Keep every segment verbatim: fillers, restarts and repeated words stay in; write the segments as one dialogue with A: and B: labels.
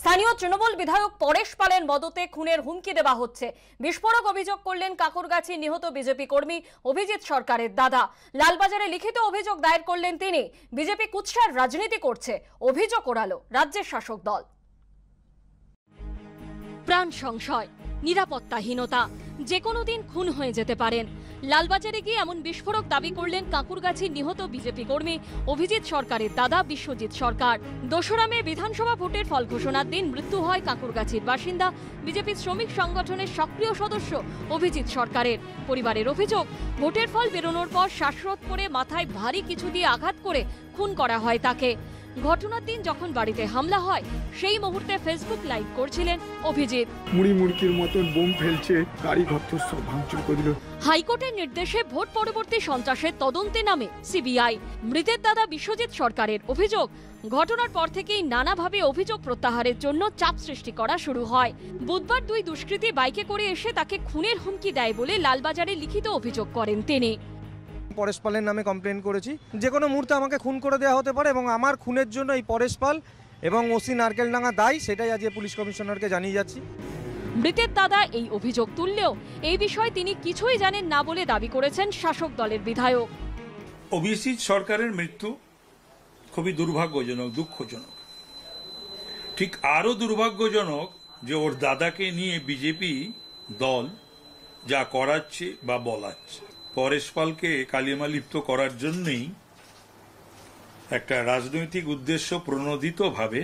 A: স্থানীয় তৃণমূল বিধায়ক পরেশ পালের মদতে খুনের হুমকি দেওয়া হচ্ছে। বিস্ফোরক অভিযোগ করলেন কাকুরগাছি নিহত বিজেপি কর্মী অভিজিৎ সরকারের দাদা। লালবাজারে লিখিত অভিযোগ দায়ের করলেন তিনি। বিজেপি কুৎসার রাজনীতি করছে অভিযোগ ওড়ালো রাজ্যের শাসক দল। প্রাণ সংশয়, নিরাপত্তাহীনতা, যে কোনো দিন খুন হয়ে যেতে পারেন। লালবাজারে গিয়ে এমন বিস্ফোরক দাবি করলেন কাকুরগাছির নিহত বিজেপি কর্মী অভিজিৎ সরকারের দাদা বিশ্বজিৎ সরকার। দোসরা মে বিধানসভা ভোটের ফল ঘোষণার দিন মৃত্যু হয় কাকুরগাছির বাসিন্দা বিজেপির শ্রমিক সংগঠনের সক্রিয় সদস্য অভিজিৎ সরকারের। পরিবারের অভিযোগ, ভোটের ফল বেরোনোর পর শ্বাসরোধ করে মাথায় ভারী কিছু দিয়ে আঘাত করে খুন করা হয় তাকে। ঘটনার দিন যখন বাড়িতে হামলা হয় সেই মুহূর্তে ফেসবুক লাইভ করছিলেন অভিজিৎ।
B: মুড়ি মুড়কির মতন বোম ফেলছে, গাড়ি ঘর সব ভাঙচুর করে দিল।
A: হাইকোর্টের নির্দেশে ভোট পরবর্তী সন্ত্রাসের তদন্তে নামে সিবিআই। মৃতের দাদা বিশ্বজিৎ সরকারের অভিযোগ, ঘটনার পর থেকেই নানাভাবে অভিযোগ প্রত্যাহারের জন্য চাপ সৃষ্টি করা শুরু হয়। বুধবার দুই দুষ্কৃতী বাইকে করে এসে তাকে খুনের হুমকি দেয় বলে লালবাজারে লিখিত অভিযোগ করেন তিনি।
C: পরেশ পালের নামে কমপ্লেন করেছি, যে কোনো মুহূর্তে আমাকে খুন করে দেওয়া হতে পারে এবং আমার খুনের জন্য এই পরেশ পাল এবং ওসি নারকেলডাঙ্গা দায়ী, সেটাই আজকে পুলিশ কমিশনারকে জানিয়ে যাচ্ছি।
A: মৃতের দাদা এই অভিযোগ তুললেও এই বিষয়ে তিনি কিছুই জানেন না বলে দাবি করেছেন শাসক দলের বিধায়ক।
D: অভিজিৎ সরকারের মৃত্যু খুবই দুর্ভাগ্যজনক, দুঃখজনক। ঠিক আরো দুর্ভাগ্যজনক যে ওর দাদাকে নিয়ে বিজেপি দল যা করাচ্ছে বা বলাচ্ছে, পরেশ পালকে কালিমা লিপ্ত করার জন্যই একটা রাজনৈতিক উদ্দেশ্য প্রণোদিত ভাবে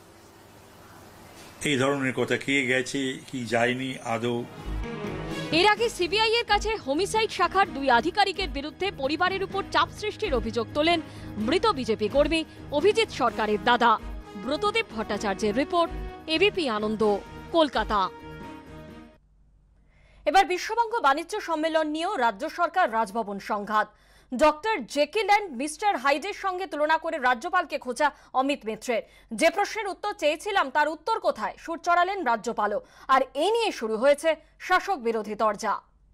D: এই ধরনের কথা কে গেছে কি যায়নি আদৌ।
A: এর আগে সিবিআই এর কাছে হোমিসাইড শাখার দুই আধিকারিকের বিরুদ্ধে পরিবারের উপর চাপ সৃষ্টির অভিযোগ তোলেন মৃত বিজেপি কর্মী অভিজিৎ সরকারের দাদা। ব্রতদেব ভট্টাচার্যের রিপোর্ট, এবিপি আনন্দ, কলকাতা। এবার বিশ্ববঙ্গ বাণিজ্য সম্মেলন নিয়েও রাজ্য সরকার রাজভবন সংঘাত। ডক্টর জেকিল অ্যান্ড মিস্টার হাইডের সঙ্গে তুলনা করে রাজ্যপালকে খোঁচা অমিত মিত্রের। যে প্রশ্নের উত্তর চেয়েছিলাম তার উত্তর কোথায়, সুর চড়ালেন রাজ্যপালও। আর এই নিয়ে শুরু হয়েছে শাসক বিরোধী তরজা।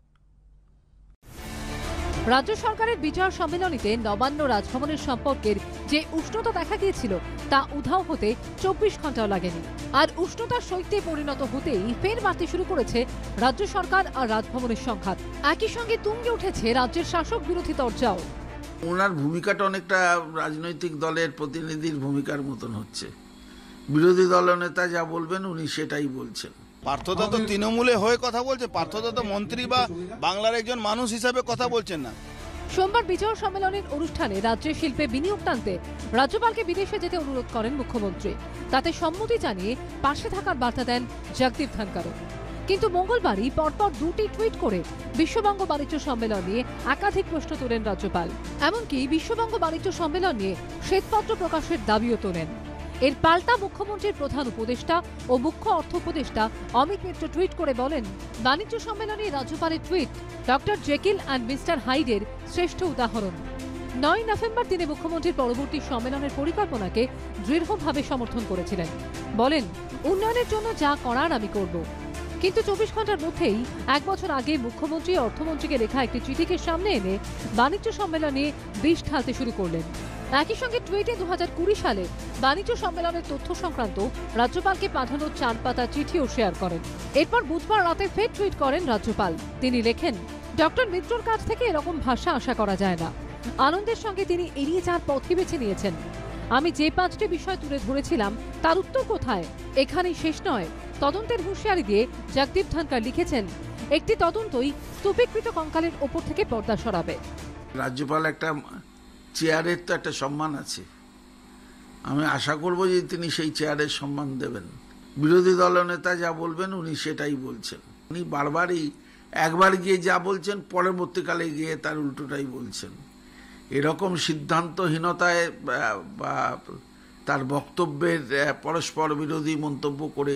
E: রাজ্য সরকারের বিজয় সম্মেলনীতে নবান্ন রাজভবনের সম্পর্কের যে উষ্ণতা দেখা গিয়েছিল তা উধাও হতে চব্বিশ ঘন্টাও লাগেনি। আর উষ্ণতার শৈত্যে পরিণত হতেই ফের বাড়তে শুরু করেছে রাজ্য সরকার আর রাজভবনের সংঘাত। একই সঙ্গে তুঙ্গে উঠেছে রাজ্যের শাসক বিরোধী তরজাও।
F: ওনার ভূমিকাটা অনেকটা রাজনৈতিক দলের প্রতিনিধির ভূমিকার মতন হচ্ছে। বিরোধী দলের নেতা যা বলবেন উনি সেটাই বলছেন।
G: পার্থদা তো তৃণমূলে হয়ে কথা বলছে, পার্থদা তো মন্ত্রী বা বাংলার একজন মানুষ হিসাবে কথা বলছেন না।
E: সোমবার বিজয় সম্মেলনের অনুষ্ঠানে রাজ্যের শিল্পে বিনিয়োগ টানতে রাজ্যপালকে বিদেশে যেতে অনুরোধ করেন মুখ্যমন্ত্রী। তাতে সম্মতি জানিয়ে পাশে থাকার বার্তা দেন জগদীপ ধনকরও। কিন্তু মঙ্গলবারই পরপর দুটি টুইট করে বিশ্ববঙ্গ বাণিজ্য সম্মেলন নিয়ে একাধিক প্রশ্ন তোলেন রাজ্যপাল। এমনকি বিশ্ববঙ্গ বাণিজ্য সম্মেলন নিয়ে শ্বেতপত্র প্রকাশের দাবিও তোলেন। এর পাল্টা মুখ্যমন্ত্রীর প্রধান উপদেষ্টা ও মুখ্য অর্থ উপদেষ্টা অমিত মিত্র টুইট করে বলেন, বাণিজ্য সম্মেলনে রাজ্যপালের tweet doctor Jekyll and mister হাইডের শ্রেষ্ঠ উদাহরণ। নয় নভেম্বর তিনি মুখ্যমন্ত্রীর পরবর্তী সম্মেলনের পরিকল্পনাকে দৃঢ়ভাবে সমর্থন করেছিলেন। বলেন, উন্নয়নের জন্য যা করার আমি করব। কিন্তু চব্বিশ ঘন্টার মধ্যেই এক বছর আগে মুখ্যমন্ত্রী অর্থমন্ত্রীকে লেখা একটি চিঠিকে সামনে এনে বাণিজ্য সম্মেলনে বিষ ঢালতে শুরু করলেন। একই সঙ্গে টুইটে দু হাজার কুড়ি সালে বাণিজ্য সম্মেলনের তথ্য সংক্রান্ত রাজ্যপালকে পাঠানো চার পাতা চিঠিও শেয়ার করেন। এরপর বুধবার রাতে ফের টুইট করেন রাজ্যপাল। তিনি লেখেন, ডক্টর মিত্রর কাছ থেকে এরকম ভাষা আশা করা যায় না। আনন্দের সঙ্গে তিনি এড়িয়ে যাওয়ার পথই বেছে নিয়েছেন। আমি যে পাঁচটি বিষয় তুলে ধরেছিলাম তার উত্তর কোথায়? এখানেই শেষ নয়। তদন্তের হুঁশিয়ারি দিয়ে জগদীপ ধনকর লিখেছেন, একটি তদন্তই স্তূপীকৃত কঙ্কালের ওপর থেকে পর্দা সরাবে।
F: রাজ্যপাল একটা চেয়ারের তো একটা সম্মান আছে, আমি আশা করব যে তিনি সেই চেয়ারের সম্মান দেবেন। বিরোধী দলের নেতা যা বলবেন উনি সেটাই বলছেন। উনি বারবারই একবার গিয়ে যা বলছেন পরবর্তীকালে গিয়ে তার উল্টোটাই বলছেন। এরকম সিদ্ধান্তহীনতায় বা তার বক্তব্যের পরস্পর বিরোধী মন্তব্য করে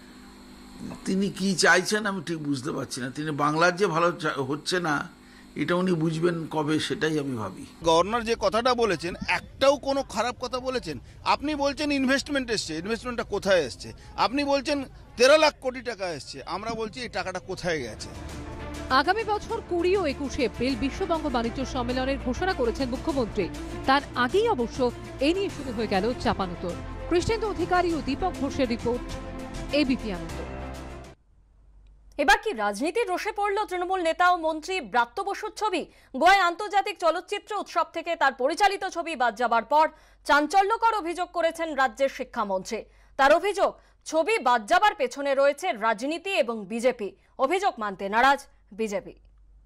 F: তিনি কি চাইছেন আমি ঠিক বুঝতে পারছি না। তিনি বাংলার যে ভালো হচ্ছে না এটা উনি বুঝবেন কবে, সেটাই আমি ভাবি।
G: গভর্নর যে কথাটা বলেছেন একটাও কোনো খারাপ কথা বলেছেন? আপনি বলছেন ইনভেস্টমেন্ট এসছে, ইনভেস্টমেন্টটা কোথায় এসছে? আপনি বলছেন তেরো লাখ কোটি টাকা এসছে, আমরা বলছি এই টাকাটা কোথায় গেছে?
E: আগামী বছর কুড়ি ও একুশে এপ্রিল বিশ্ববঙ্গ বাণিজ্য সম্মেলনের ঘোষণা করেছেন মুখ্যমন্ত্রী। তার আগেই অবশ্য এ নিয়ে শুরু হয়ে গেল চাপানুতোর। কৃষ্ণেন্দু অধিকারী ও দীপক ঘোষের রিপোর্ট, এবিপি আনন্দ।
A: এবার কি রাজনীতির রোষে পড়ল তৃণমূল নেতা ও মন্ত্রী ব্রাত্য বসুর ছবি? গোয়ায় আন্তর্জাতিক চলচ্চিত্র উৎসব থেকে তার পরিচালিত ছবি বাদ যাবার পর চাঞ্চল্যকর অভিযোগ করেছেন রাজ্যের শিক্ষামন্ত্রী। তার অভিযোগ, ছবি বাদ যাবার পেছনে রয়েছে রাজনীতি এবং বিজেপি। অভিযোগ মানতে নারাজ বিজেপি।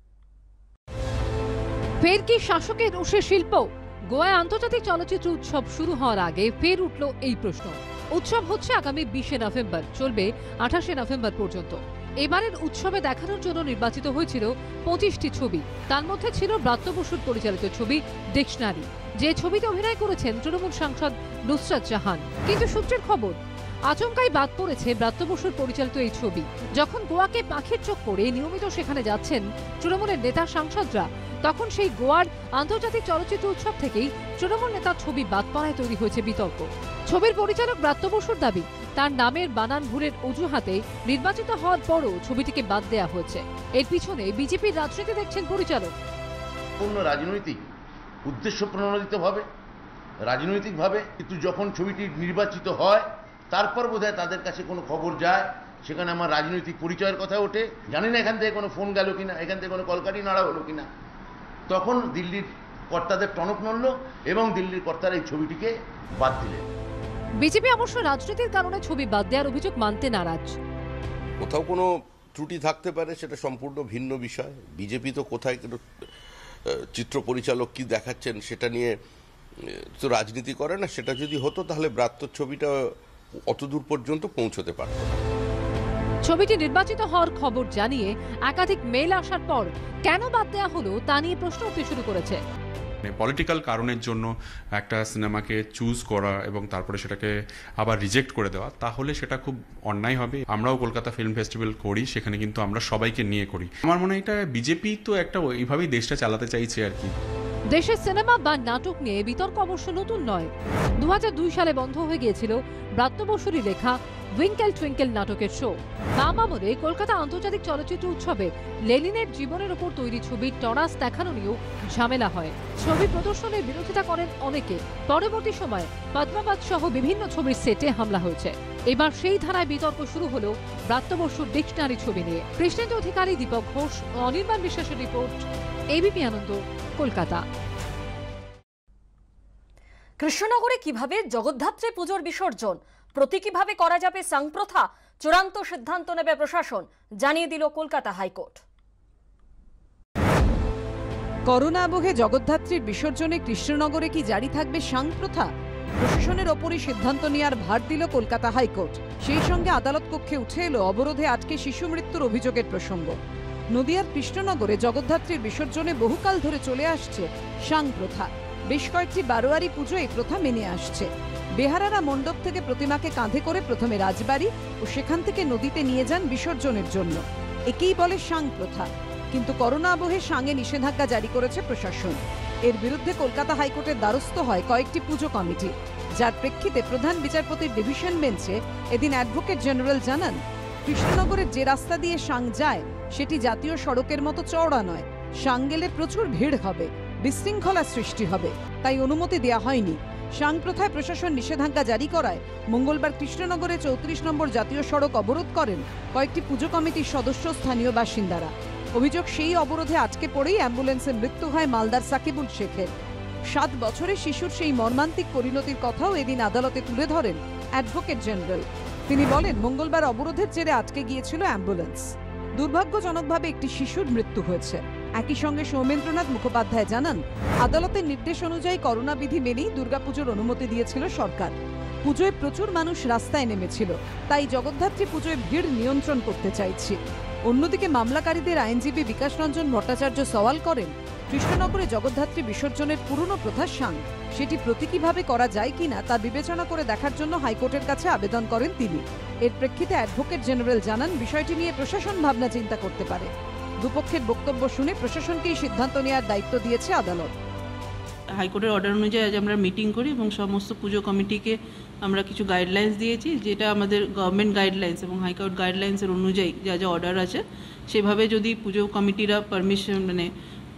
E: ফের কি শাসকের রোষে শিল্প? গোয়ায় আন্তর্জাতিক চলচ্চিত্র উৎসব শুরু হওয়ার আগে ফের উঠল এই প্রশ্ন। উৎসব হচ্ছে আগামী বিশে নভেম্বর, চলবে আঠাশে নভেম্বর পর্যন্ত। এবারের উৎসবে দেখানোর জন্য নির্বাচিত হয়েছিল পঁচিশটি ছবি। তার মধ্যে ছিল ব্রাত্য বসুর পরিচালিত ছবি ডিকশনারি, যে ছবিতে অভিনয় করেছেন তৃণমূল সাংসদ নুসরাত জাহান। কিন্তু সূত্রের খবর, আচমকাই বাদ পড়েছে ব্রাত্য বসুর পরিচালিত এই ছবি। যখন গোয়াকে পাখির চোখ করে নিয়মিত সেখানে যাচ্ছেন তৃণমূলের নেতা সাংসদরা, তখন সেই গোয়ার আন্তর্জাতিক চলচ্চিত্র উৎসব থেকেই তৃণমূল নেতার ছবি বাদ পড়ায় তৈরি হয়েছে বিতর্ক। ছবির পরিচালক ব্রাত্য বসুর দাবি, তার নামের বানান ভুলের অজুহাতে নির্বাচিত হওয়ার পরও ছবিটিকে বাদ দেওয়া হয়েছে। এর পিছনে বিজেপির রাজনীতি দেখছেন পরিচালক।
H: পূর্ণ রাজনৈতিক উদ্দেশ্য প্রণোদিতভাবে, রাজনৈতিকভাবে, কিন্তু যখন ছবিটি নির্বাচিত হয় তারপর বোধহয় তাদের কাছে কোনো খবর যায়, সেখানে আমার রাজনৈতিক পরিচয়ের কথা ওঠে। জানি না এখান থেকে কোনো ফোন গেল কিনা, এখান থেকে কোনো কলকাঠি নাড়া হলো কিনা। তখন দিল্লির কর্তাদের টনক নড়ল এবং দিল্লির কর্তারা এই ছবিটিকে বাদ দিলেন।
E: বিজেপি অবশ্য রাজনীতির কারণে ছবি বাদ দেওয়ার অভিযোগ মানতে নারাজ।
I: কোথাও কোনো ত্রুটি থাকতে পারে, সেটা সম্পূর্ণ ভিন্ন বিষয়। বিজেপি তো কোথায় চিত্র পরিচালক কি দেখাচ্ছেন সেটা নিয়ে তো রাজনীতি করে না। সেটা যদি হতো তাহলে ব্রাত্য ছবিটা অতদূর পর্যন্ত পৌঁছতে পারত না।
E: ছবিটি নির্বাচিত হওয়ার খবর জানিয়ে একাধিক মেল আসার পর কেন বাদ দেওয়া হলো তা নিয়ে প্রশ্ন উঠতে শুরু করেছে।
J: পলিটিক্যাল কারণের জন্য একটা সিনেমাকে চুজ করা এবং তারপরে সেটাকে আবার রিজেক্ট করে দেওয়া, তাহলে সেটা খুব অন্যায় হবে। আমরাও কলকাতা ফিল্ম ফেস্টিভ্যাল করি, সেখানে কিন্তু আমরা সবাইকে নিয়ে করি। আমার মনে হয় এটা বিজেপি তো একটা ওইভাবেই দেশটা চালাতে চাইছে আর কি।
E: দেশের সিনেমা বা নাটক নিয়ে বিতর্ক অবশ্য নতুন নয়। দু হাজার দুই সালে বন্ধ হয়ে গিয়েছিল ব্রাত্য বসুরই লেখা উইঙ্কেল টুইঙ্কেল নাটকের শো। বাম আমলে কলকাতা আন্তর্জাতিক চলচ্চিত্র উৎসবে লেনিনের জীবনের উপর তৈরি ছবির টরাস দেখানো নিয়েও ঝামেলা হয়। ছবি প্রদর্শনের বিরোধিতা করেন অনেকে। পরবর্তী সময়ে পদ্মাবাদ সহ বিভিন্ন ছবির সেটে হামলা হয়েছে। এবার সেই ধারায় বিতর্ক শুরু হলো ব্রাত্য বসুর ডিকশনারি ছবি নিয়ে। কৃষ্ণেন্দু অধিকারী, দীপক ঘোষ ও অনির্বাণ বিশ্বাসের রিপোর্ট, এবিপি আনন্দ, কলকাতা।
A: কৃষ্ণনগরে কিভাবে জগদ্ধাত্রী পুজোর বিসর্জন, প্রতীকীভাবে করা যাবে সাংপ্রথা, চূড়ান্ত সিদ্ধান্ত নেবে প্রশাসন, জানিয়ে দিল কলকাতা হাইকোর্ট।
K: করোনা আবহে জগদ্ধাত্রীর বিসর্জনে কৃষ্ণনগরে কি জারি থাকবে সাংপ্রথা? প্রশাসনের ওপরই সিদ্ধান্ত নেওয়ার ভার দিল কলকাতা হাইকোর্ট। সেই সঙ্গে আদালত কক্ষে উঠে এলো অবরোধে আটকে শিশু মৃত্যুর অভিযোগের প্রসঙ্গ। নদিয়ার কৃষ্ণনগরে জগদ্ধাত্রীর বিসর্জনে বহুকাল ধরে চলে আসছে সাংপ্রথা। বেশ কয়েকটি বারোয়ারি পুজো এই প্রথা মেনে আসছে। বেহারারা মণ্ডপ থেকে প্রতিমাকে কাঁধে করে প্রথমে রাজবাড়ি ও সেখান থেকে নদীতে নিয়ে যান বিসর্জনের জন্য। একেই বলে সাং প্রথা। কিন্তু করোনা আবহে সাঙে নিষেধাজ্ঞা জারি করেছে প্রশাসন। এর বিরুদ্ধে কলকাতা হাইকোর্টের দ্বারস্থ হয় কয়েকটি পুজো কমিটি, যার প্রেক্ষিতে প্রধান বিচারপতির ডিভিশন বেঞ্চে এদিন অ্যাডভোকেট জেনারেল জানান, কৃষ্ণনগরের যে রাস্তা দিয়ে সাং যায় সেটি জাতীয় সড়কের মতো চওড়া নয়। সাং গেলে প্রচুর ভিড় হবে, বিশৃঙ্খলা সৃষ্টি হবে, তাই অনুমতি দেওয়া হয়নি। সাং প্রথায় প্রশাসন নিষেধাজ্ঞা জারি করায় মঙ্গলবার কৃষ্ণনগরে চৌত্রিশ নম্বর জাতীয় সড়ক অবরোধ করেন কয়েকটি পুজো কমিটির সদস্য, স্থানীয় বাসিন্দারা। অভিযোগ, সেই অবরোধে আটকে পড়েই অ্যাম্বুলেন্সে মৃত্যু হয় মালদার সাকিবুল শেখের। সাত বছরের শিশুর সেই মর্মান্তিক পরিণতির কথাও এদিন আদালতে তুলে ধরেন অ্যাডভোকেট জেনারেল। তিনি বলেন, মঙ্গলবার অবরোধের জেরে আটকে গিয়েছিল অ্যাম্বুলেন্স। দুর্ভাগ্যজনকভাবে একটি শিশুর মৃত্যু হয়েছে। একই সঙ্গে সৌমেন্দ্রনাথ মুখোপাধ্যায় জানান, আদালতের নির্দেশ অনুযায়ী করোনা বিধি মেনেই দুর্গাপুজোর অনুমতি দিয়েছিল সরকার। পুজোয় প্রচুর মানুষ রাস্তায় নেমেছিল, তাই জগদ্ধাত্রী পুজোয় ভিড় নিয়ন্ত্রণ করতে চাইছি। অন্যদিকে মামলাকারীদের আইনজীবী বিকাশ রঞ্জন ভট্টাচার্য সওয়াল করেন, কৃষ্ণনগরে জগদ্ধাত্রী বিসর্জনের পুরনো প্রথা সাং, সেটি প্রতীকীভাবে করা যায় কিনা তা বিবেচনা করে দেখার জন্য হাইকোর্টের কাছে আবেদন করেন তিনি। এর প্রেক্ষিতে অ্যাডভোকেট জেনারেল জানান, বিষয়টি নিয়ে প্রশাসন ভাবনা চিন্তা করতে পারে। দুপক্ষের বক্তব্য শুনে প্রশাসনকেই সিদ্ধান্ত নেওয়ার দায়িত্ব দিয়েছে আদালত।
L: হাইকোর্টের অর্ডার অনুযায়ী আজ আমরা মিটিং করি এবং সমস্ত পুজো কমিটিকে আমরা কিছু গাইডলাইন্স দিয়েছি, যেটা আমাদের গভর্নমেন্ট গাইডলাইন্স এবং হাইকোর্ট গাইডলাইন্সের অনুযায়ী যা যা অর্ডার আছে সেভাবে যদি পুজো কমিটিরা পারমিশন মানে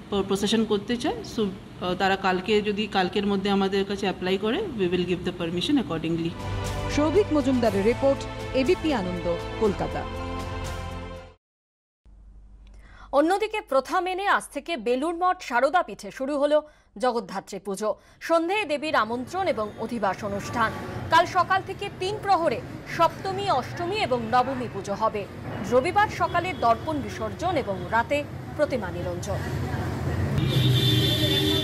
L: প্রসেশন করতে চায়, সো তারা কালকে যদি কালকের মধ্যে আমাদের কাছে অ্যাপ্লাই করে, we will give the permission accordingly.
K: Souvik মজুমদারের রিপোর্ট, এবিপি আনন্দ, কলকাতা।
A: অন্যদিকে প্রথা মেনে আজ থেকে বেলুড় মঠ সারদা পীঠে শুরু হলো জগদ্ধাত্রী পুজো। সন্ধ্যায় দেবীর আমন্ত্রণ এবং অধিবাস অনুষ্ঠান। কাল সকাল থেকে তিন প্রহরে সপ্তমী, অষ্টমী এবং নবমী পুজো হবে। রবিবার সকালে দর্পণ বিসর্জন এবং রাতে প্রতিমা নিরঞ্জন।